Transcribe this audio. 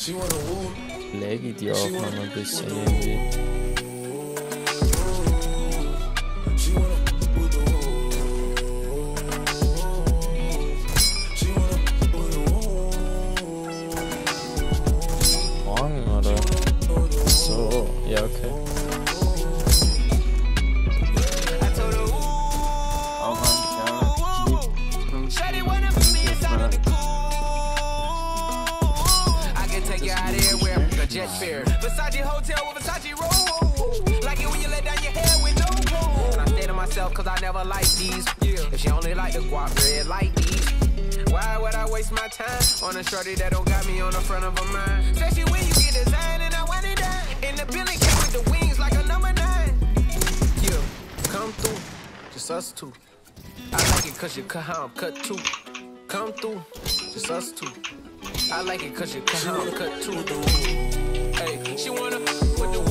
Laggy die Aufnahme ein bisschen irgendwie. Morgen oder? So, ja, okay. Jet fare, Versace hotel with Versace roll. Like it when you let down your hair with no roll. And I stay to myself cause I never like these. If she only like the guap red like these, why would I waste my time on a shorty that don't got me on the front of her mind? Especially when you get designed and I want it down. In the building came with the wings like a number 9. Yeah, come through, just us two. I like it cause you cut how I'm cut too. Come through, just us two. I like it cause you cut how I'm cut too. Hey, she wanna with the